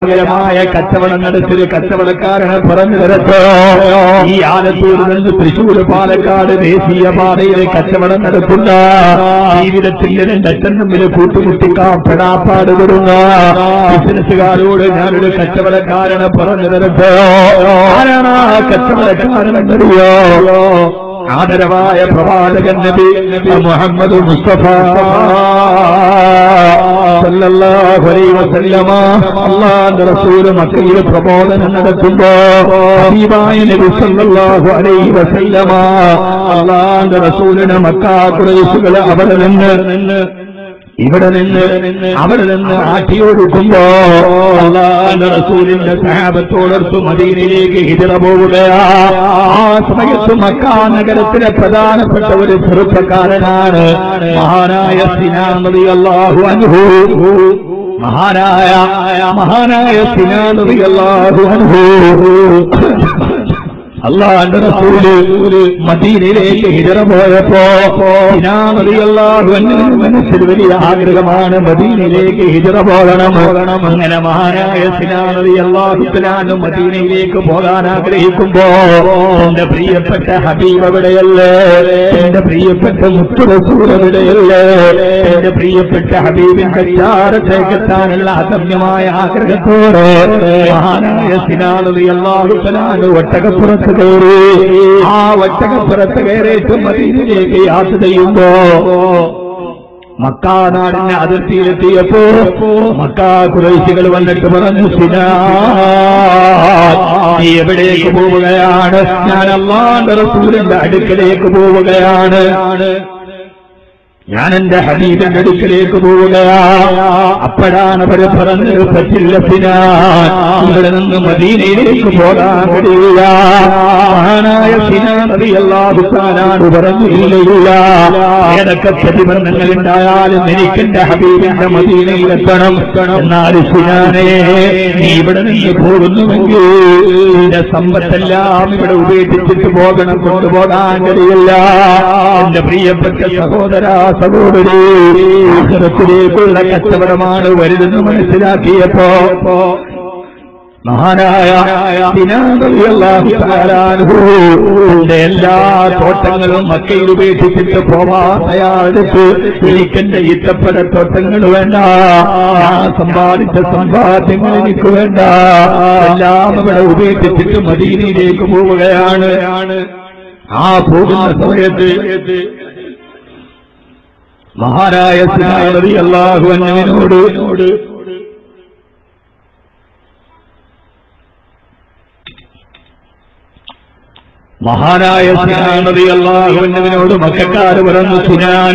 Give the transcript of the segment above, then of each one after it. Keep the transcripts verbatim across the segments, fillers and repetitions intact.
മായ കച്ചവടം നടത്തിയൊരു കച്ചവടക്കാരനെ പറഞ്ഞു തരട്ടോ. ഈ ആലത്തൂരിൽ നിന്ന് തൃശൂർ പാലക്കാട് ദേശീയ പാതയിലെ കച്ചവടം നടത്തുന്ന ജീവിതത്തിന്റെ രണ്ടറ്റം തമ്മിൽ കൂട്ടുമുട്ടിക്കാൻ പെടാപ്പാട് വിടുന്ന ബിസിനസ്സുകാരോട് ഞാനൊരു കച്ചവടക്കാരനെ പറഞ്ഞു തരട്ടോ. ആരാണ് ആ കച്ചവടക്കാരനെന്നറിയോ? ആദരവായ പ്രവാചകൻ നബി മുഹമ്മദ് മുസ്തഫ സല്ലല്ലാഹു അലൈഹി വസല്ലമ അല്ലാഹുവിന്റെ റസൂൽ മക്കയിൽ പ്രബോധനം നടത്തുമ്പോ ഹബീബായ നബി സല്ലല്ലാഹു അലൈഹി വസല്ലമ അല്ലാഹുവിന്റെ റസൂലിനെ മക്ക ഖുറൈശുകൾ അവിടെ നിന്ന് ഇവിടെ നിന്ന് അവിടെ നിന്ന് ആട്ടിയൊടുക്കുമ്പോ അല്ലാഹുവിന്റെ റസൂലിന്റെ സഹാബത്തോടൊത്ത് മദീനയിലേക്ക് ഹിജ്റ പോവുകയാ. ആ സമയത്ത് മക്ക നഗരത്തിലെ പ്രധാനപ്പെട്ട ഒരു ചെറുപ്പക്കാരനാണ് മഹാനായ സിനാൻ റളിയല്ലാഹു അൻഹു. മഹാനായ മഹാനായ സിനാൻ റളിയല്ലാഹു അൻഹു അല്ലാഹുവിന്റെ റസൂല് മദീനയിലേക്ക് ഹിജ്റ പോയപ്പോ സിനാൻ റളിയല്ലാഹു അൻഹു മനസ്സിൽ വലിയ ആഗ്രഹമാണ് മദീനയിലേക്ക് ഹിജ്റ പോകണം. അങ്ങനെ മഹാനായ സിനാൻ റളിയല്ലാഹു അൻഹു മദീനയിലേക്ക് പോകാൻ ആഗ്രഹിക്കുമ്പോ എന്റെ പ്രിയപ്പെട്ട ഹബീബ് എവിടെയല്ലേ? എന്റെ പ്രിയപ്പെട്ട മുത്തു റസൂൽ എവിടെയല്ലേ? എന്റെ പ്രിയപ്പെട്ട ഹബീബിന്റെ ചാരത്തേക്കെത്താനുള്ള അദമ്യമായ ആഗ്രഹത്തോടെ മഹാനായ സിനാൻ റളിയല്ലാഹു അൻഹു ഒട്ടകപ്പുറത്ത് കയറി. ആ ഒട്ടകപ്പുറത്ത് കയറിയിട്ട് മദീനയിലേക്ക് യാത്ര ചെയ്യുമ്പോ മക്കാ നാടിന്റെ അതിർത്തിയിലെത്തിയപ്പോ മക്കാ ഖുറൈശികൾ വന്നിട്ട് പറഞ്ഞു, സിനാൻ നീ എവിടേക്ക് പോവുകയാണ്? ഞാൻ അല്ലാഹുവിന്റെ റസൂലിന്റെ അടുക്കലേക്ക് പോവുകയാണ്. ഞാൻ എന്റെ ഹബീബിന്റെ അടുക്കലേക്ക് പോവുകയാ. അപ്പോഴാണ് അവര് പറഞ്ഞത്, പറ്റില്ല സിനാൻ, ഇവിടെ നിന്ന് മദീനയിലേക്ക് പോകാൻ കഴിയില്ല. മഹാനായ സിനാൻ റളിയല്ലാഹു തആല പറഞ്ഞു, ഇല്ല, ഏതൊക്കെ പ്രതിബന്ധങ്ങൾ ഉണ്ടായാലും എനിക്കെന്റെ ഹബീബിന്റെ മദീനയിലെത്തണം. എന്നാൽ സിനാനെ, നീ ഇവിടെ നിന്ന് പോകുന്നുവെങ്കിൽ നിന്റെ സമ്പത്തെല്ലാം ഇവിടെ ഉപേക്ഷിച്ചിട്ട് പോകണം, കൊണ്ടുപോകാൻ കഴിയില്ല. എന്റെ പ്രിയപ്പെട്ട സഹോദര സഹോദരി, ആഖിറത്തിലേക്കുള്ള കച്ചവടമാണ് വലുതെന്ന് മനസ്സിലാക്കിയപ്പോ മഹാനായ സിനാൻ റളിയല്ലാഹു തആല അൻഹു തന്റെ എല്ലാ തോട്ടങ്ങളും മക്കയിൽ ഉപേക്ഷിച്ചിട്ട് പോവാൻ തയ്യാറെടുത്ത്, എനിക്കെന്റെ ഇത്തപ്പഴ തോട്ടങ്ങൾ വേണ്ട, ഞാൻ സമ്പാദിച്ച സമ്പാദ്യങ്ങൾ എനിക്ക് വേണ്ട, എല്ലാം ഇവിടെ ഉപേക്ഷിച്ചിട്ട് മദീനയിലേക്ക് പോവുകയാണ്. ആ പോകുന്ന സമയത്ത് മഹാനായ സിനാൻ റളിയല്ലാഹു അൻഹുവിനോട് മഹാനായ സിനാൻ റളിയല്ലാഹു അൻഹുവിനോട് മക്കക്കാർ പറഞ്ഞു, സിനാൻ,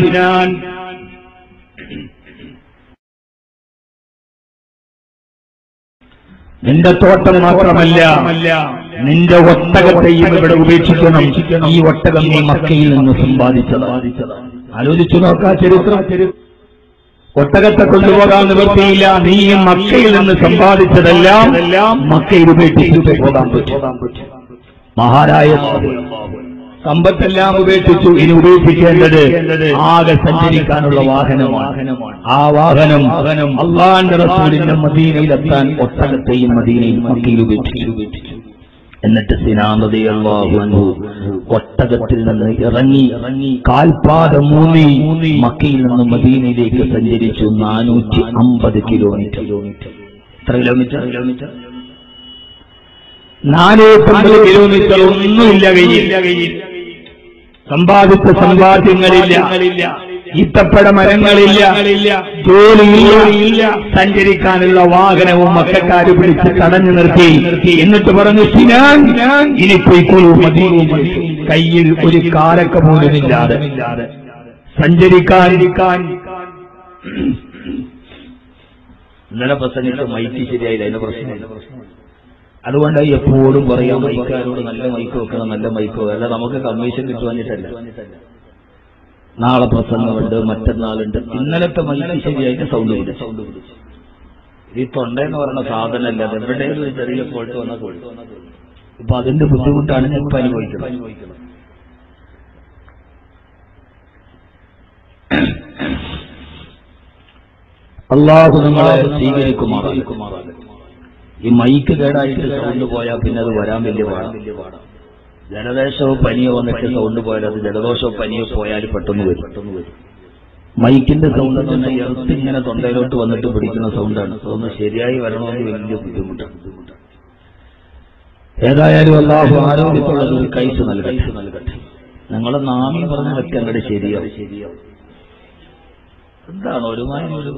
നിന്റെ തോട്ടം മാത്രമല്ല നിന്റെ ഒട്ടകത്തെയും ഇവിടെ ഉപേക്ഷിക്കണം. ഈ ഒട്ടകം നീ മക്കയിൽ നിന്ന് സമ്പാദിച്ചതാണ്. ആലോചിച്ചു നോക്കാ ചരിത്രം. ഒട്ടകത്തെ കൊണ്ടുപോകാൻ നിവൃത്തിയില്ല. നീ മക്കയിൽ നിന്ന് സമ്പാദിച്ചതെല്ലാം മക്കയിൽ ഉപേക്ഷിച്ചിട്ട് പോകാൻ പറ്റും. മഹാനായ സമ്പത്തെല്ലാം ഉപേക്ഷിച്ചു. ഇനി ഉപേക്ഷിക്കേണ്ടത് ആകെ സഞ്ചരിക്കാനുള്ള വാഹനമാണ്. ആ വാഹനം അല്ലാഹുവിന്റെ റസൂലിന്റെ മദീനയിലെത്താൻ ഒട്ടകത്തെയും മദീനയിൽ മക്കയിൽ ഉപേക്ഷിച്ചു. എന്നിട്ട് സിനാൻ റളിയല്ലാഹു അൻഹു ഒട്ടകത്തിൽ നിന്ന് ഇറങ്ങി കാൽപാദം മൂന്നി മക്കയിൽ നിന്ന് മദീനയിലേക്ക് സഞ്ചരിച്ചു. നാനൂറ്റി അമ്പത് കിലോമീറ്റർ. എത്ര കിലോമീറ്റർ? കിലോമീറ്റർ നാനൂറ്റമ്പത് കിലോമീറ്റർ. ഒന്നുമില്ല കയ്യിൽ, സമ്പാദിച്ച സമ്പാദ്യങ്ങളില്ല, ഈത്തപ്പഴ മരങ്ങളില്ല, ജോലിയില്ല, സഞ്ചരിക്കാനുള്ള വാഹനവും മക്കക്കാര് പിടിച്ച് തടഞ്ഞു നിർത്തി. എന്നിട്ട് പറഞ്ഞു, സിനാൻ, ഇനി പോയിക്കോളൂ മദീനയിൽ. കയ്യിൽ ഒരു കാരക്ക പോലുമില്ലാതെ സഞ്ചരിക്കാൻ. ഇന്നലെ പ്രസംഗിച്ച മൈക്ക് ശരിയായില്ല, അതിന്റെ പ്രശ്നം. അതുകൊണ്ട് എപ്പോഴും പറയാം, മൈക്കാരോട് നല്ല മൈക്ക് വെക്കണം, നല്ല മൈക്ക് വെക്കണം. അല്ല നമുക്ക് കമ്മീഷൻ കിട്ടുവാനിട്ടല്ല. നാളെ പ്രസംഗമുണ്ട്, മറ്റന്നാളുണ്ട്. ഇന്നലത്തെ മൈക്ക് ശരിയായിട്ട് സൗണ്ട് പിടിച്ചു. ഈ തൊണ്ടെന്ന് പറയുന്ന സാധനമല്ല, അത് എവിടെയും ഒരു ചെറിയ ഫോൾട്ട് വന്നാൽ കൊടുത്തു. ഇപ്പൊ അതിന്റെ ബുദ്ധിമുട്ടാണ് ഞാൻ ഇപ്പൊ അനുഭവിക്കുന്നത്. അല്ലാഹു നമ്മളെ സ്വീകരിക്കുമാറാകട്ടെ. ഈ മൈക്ക് കേടായിട്ട് സൗണ്ട് പോയാൽ പിന്നെ അത് വരാൻ വലിയ പാടാണ്. ജലദോഷമോ പനിയോ വന്നിട്ട് സൗണ്ട് പോയാൽ അത് ജലദോഷമോ പനിയോ പോയാൽ പെട്ടെന്ന് വരും പെട്ടെന്ന് വരും മൈക്കിന്റെ സൗണ്ട് എന്ന് പറഞ്ഞാൽ എർത്ത് ഇങ്ങനെ തൊണ്ടയിലോട്ട് വന്നിട്ട് പിടിക്കുന്ന സൗണ്ടാണ്. അതൊന്ന് ശരിയായി വരണമെന്ന് വലിയ ബുദ്ധിമുട്ടാണ്. ഏതായാലും അല്ലാഹു ആരോഗ്യത്തുള്ളത് ഒരു കൈസ് നൽകട്ടെ നൽകട്ടെ ഞങ്ങളെ നാമി പറഞ്ഞ വ്യക്തി അങ്ങോട്ട് ശരിയാവും ശരിയാവും എന്താണ് ഒരു ഒരു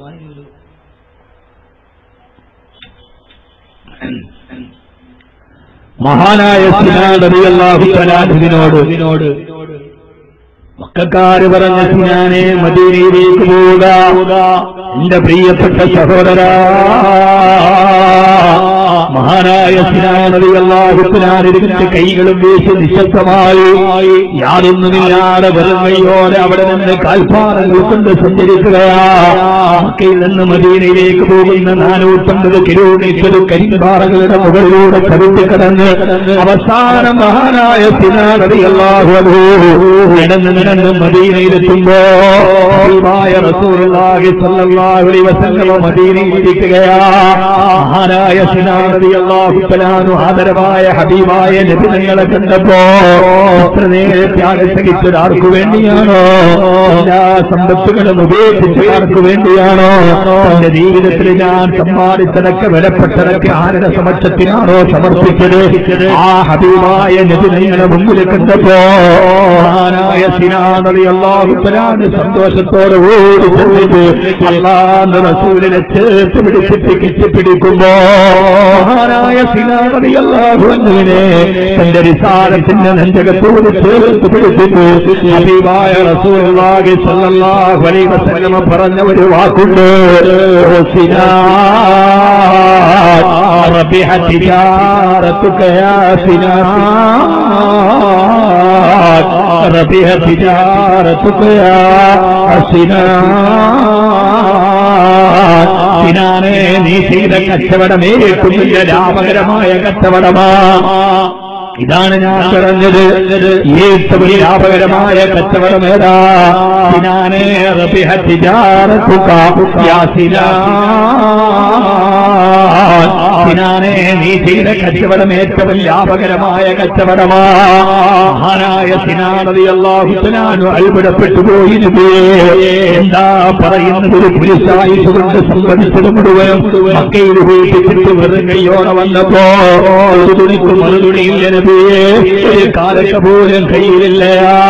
മഹാനായ സിനാൻ റളിയല്ലാഹു തആലാവിനോട് മക്കക്കാര് പറഞ്ഞ സിനാനെ മദീനയിലേക്ക് പോവുക എന്റെ പ്രിയപ്പെട്ട സഹോദരാ. മഹാനായ സിനാൻ റളിയല്ലാഹു തആലാവിന്റെ കൈകളും വീശി നിശബ്ദമായി യാതൊന്നുമില്ലാതെ വെറും കൈയോടെ അവിടെ നിന്ന് കാൽപ്പാറകൾ കൊണ്ട് സഞ്ചരിക്കുകയാ. മക്കയിൽ നിന്ന് മദീനയിലേക്ക് പോകുന്ന നാനൂറ്റമ്പത് കിലോമീറ്റർ കരിമ്പാറകളുടെ മുകളിലൂടെ കരുത്തി കടന്ന് അവസാനം മഹാനായ സിനാൻ റളിയല്ലാഹു അൻഹു നടന്ന് നടന്ന് മദീനയിലെത്തുമ്പോ റസൂലുള്ളാഹി സ്വല്ലല്ലാഹു അലൈഹി വസല്ലം മദീനയിലിരിക്കുകയാ. മഹാനായ സിനാൻ റളിയല്ലാഹു തആല ആദരവായ ഹബീബായ നബി തങ്ങളെ കണ്ടപ്പോ എത്ര നേരെ ത്യാഗസഹിച്ചത് ആർക്കു വേണ്ടിയാണോ? എല്ലാ സമ്പത്തുകളും ഉപേക്ഷിച്ച് ആർക്കു വേണ്ടിയാണോ? തന്റെ ജീവിതത്തിൽ ഞാൻ സമ്മാനിച്ചതൊക്കെ വിലപ്പെട്ടതൊക്കെ ആരുടെ സമക്ഷത്തിനാണോ സമർപ്പിച്ചത്? ആ ഹബീബായ നബി തങ്ങളെ മുമ്പിൽ കണ്ടപ്പോ മഹാനായ സിനാൻ റളിയല്ലാഹു തആല സന്തോഷത്തോടെ ഓടി ചെന്നിട്ട് അല്ലാഹുവിന്റെ റസൂലിനെ ചേർത്ത് പിടിച്ചിട്ട് കെട്ടിപ്പിടിക്കുമ്പോ മഹാനായ സിനാൻ റളിയല്ലാഹു അൻഹുവിനെ തന്റെ റിസാലത്തിന്റെ നെഞ്ചകത്തോട് ചേർത്ത് പിടിച്ചിട്ട് ഹബീബായ റസൂലുള്ളാഹി സ്വല്ലല്ലാഹു അലൈഹി വസല്ലം പറഞ്ഞ ഒരു വാക്കുണ്ട്, സിനാൻ റബിഹ തിജാറതുക യാ സിനാൻ റബിഹ തിജാറതുക യാ സിനാൻ. സിനാനെ നീ ചെയ്ത കച്ചവടം ഏറ്റവും വലിയ ലാഭകരമായ കച്ചവടമാ. ഇതാണ് ഞാൻ പറഞ്ഞത്, ഏറ്റവും ലാഭകരമായ കച്ചവടം ഏതാ? സിനാനെ റബിഹ തിജാറതുക യാ സിനാൻ. സിനാനെ നീ ചെയ്ത കച്ചവടം ഏറ്റവും ലാഭകരമായ കച്ചവടമാ. മഹാനായ സിനാൻ റളിയല്ലാഹു തആല അത്ഭുതപ്പെട്ടു പോയി. എന്താ പറയുന്നത്? ഒരു പുരുഷായുസ് കൊണ്ട് സംഭവിച്ചത് മുഴുവൻ മക്കയിൽ ഉപേക്ഷിച്ചിട്ട് വെറും കൈയോടെ വന്നപ്പോ ഒരു തുണിക്ക് മറുതുണിയില്ല നബിയേ, ഒരു കാലക്ക പോലും കയ്യിലില്ല.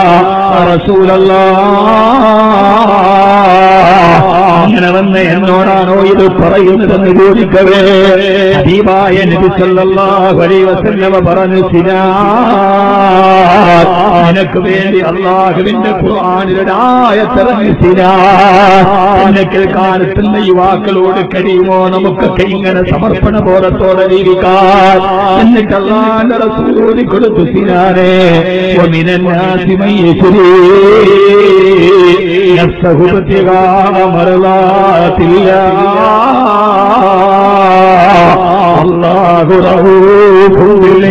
അങ്ങനെ വന്ന് എന്നോടാണോ ഇത് പറയുന്നതെന്ന് ചോദിക്കവേ ഹബീബായ നബി സല്ലല്ലാഹു അലൈഹി വസല്ലം പറഞ്ഞു, സിനാൻ നിനക്ക് വേണ്ടി അല്ലാഹുവിന്റെ ഖുർആനിലെ ആയത്തിറങ്ങി. സിനാൻ എന്നെ കേൾക്കാനെത്തുന്ന യുവാക്കളോട് കഴിയുമോ നമുക്കൊക്കെ ഇങ്ങനെ സമർപ്പണ ബോധത്തോടെ ജീവിക്കാൻ? എന്നിട്ട് അല്ലാഹുവിന്റെ റസൂൽ കൊടുത്തു, സിനാനെ വമിനൻ നാസി മൻ യശ്രീ നഫ്സഹു ഇബ്തിഗാഅ മർളാത്തില്ലാഹ് അല്ലാഹു റഊഫുൻ ബിൽ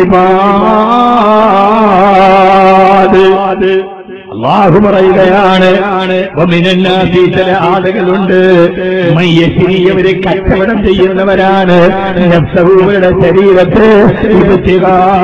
ഇബാദ്. അല്ലാഹു പറയുകയാണ്, വമിനന്നാസി ചില ആളുകളുണ്ട് മയ്യശ്രീയവരെ കച്ചവടം ചെയ്യുന്നവരാണ് നഫ്സഹുവരുടെ ശരീരത്തെ ഇബ്തിഗാഅ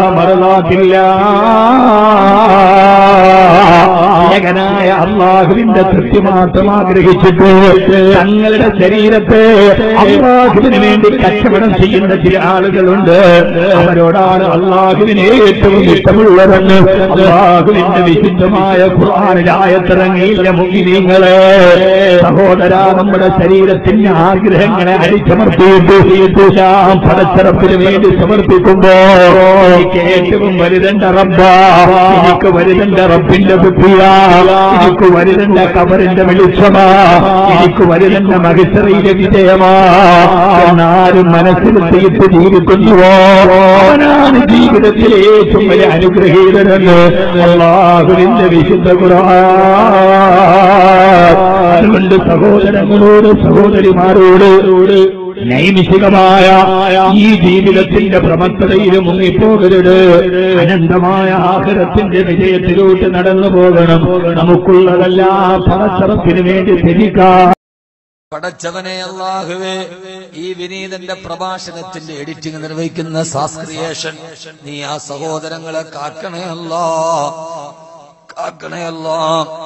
മർളാത്തില്ലാഹ് ഏകനായ അല്ലാഹുവിന്റെ തൃപ്തി മാത്രം ആഗ്രഹിച്ചിട്ട് തങ്ങളുടെ ശരീരത്തെ അല്ലാഹുവിന് വേണ്ടി കച്ചവടം ചെയ്യുന്ന ചില ആളുകളുണ്ട്. അവരോടാണ് അല്ലാഹുവിന് ഏറ്റവും ഇഷ്ടമുള്ളതെന്ന് അല്ലാഹുവിന്റെ വിശുദ്ധമായ ഖുർആനിൽ ആയത്തിറങ്ങിയില്ല. മുഅ്മിനീങ്ങളെ, സഹോദരാ, നമ്മുടെ ശരീരത്തിന്റെ ആഗ്രഹങ്ങളെ അടിച്ചമർത്തിയിട്ട് നാം പടച്ചറപ്പിന് വേണ്ടി സമർപ്പിക്കുമ്പോ എനിക്ക് ഏറ്റവും വലുതെന്റെ റബ്ബാ, എനിക്ക് വലുതെന്റെ റബ്ബിന്റെ ബുദ്ധിയാ, എനിക്ക് വലുതെന്റെ ഖബറിന്റെ വെളിച്ചമാ, എനിക്ക് വലുതെന്റെ മഹ്ശറിലെ വിജയമാ എന്നാരും മനസ്സിലെത്തിയിട്ട് ജീവിക്കുന്നുവോ അവനാണ് ജീവിതത്തിലെ ഏറ്റവും വലിയ അനുഗ്രഹീതനെന്ന് അല്ലാഹുവിന്റെ വിശുദ്ധ ഖുർആൻ. അതുകൊണ്ട് സഹോദരങ്ങളോട് സഹോദരിമാരോട് നൈമിഷികമായ ഈ ജീവിതത്തിന്റെ പ്രമത്തതയിൽ മുങ്ങിപ്പോകരുത്. അനന്തമായ ആഖിറത്തിന്റെ വിജയത്തിലോട്ട് നടന്നു പോകണം. നമുക്കുള്ളതെല്ലാം പടച്ചറപ്പിന് വേണ്ടി ത്യജിക്കാം. പടച്ചവനെ അല്ലാഹുവേ, ഈ വിനീതന്റെ പ്രഭാഷണത്തിന്റെ എഡിറ്റിംഗ് നിർവഹിക്കുന്ന സാസ്ക്രിയേഷൻ നീ ആ സഹോദരങ്ങളെ കാക്കണേ അല്ലാ, കാക്കണേ അല്ലാ.